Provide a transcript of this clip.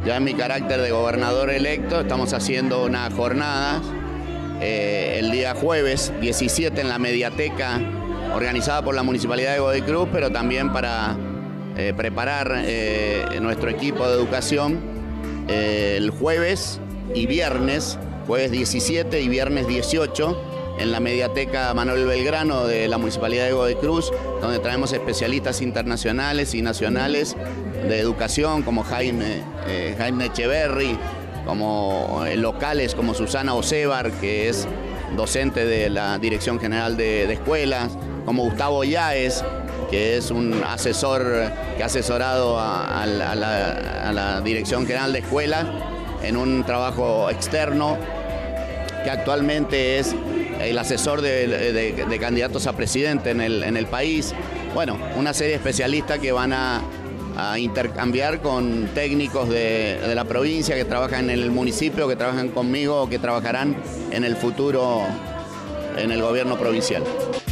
Ya en mi carácter de gobernador electo estamos haciendo unas jornadas el día jueves 17 en la Mediateca organizada por la Municipalidad de Godoy Cruz, pero también para preparar nuestro equipo de educación el jueves y viernes, jueves 17 y viernes 18, en la Mediateca Manuel Belgrano de la Municipalidad de Godoy Cruz, donde traemos especialistas internacionales y nacionales de educación como Jaime Echeverry, como locales como Susana Osebar, que es docente de la Dirección General de Escuelas, como Gustavo Yáez, que es un asesor que ha asesorado a la Dirección General de Escuelas en un trabajo externo, que actualmente es el asesor de candidatos a presidente en el país. Bueno, una serie de especialistas que van a intercambiar con técnicos de la provincia que trabajan en el municipio, que trabajan conmigo o que trabajarán en el futuro en el gobierno provincial.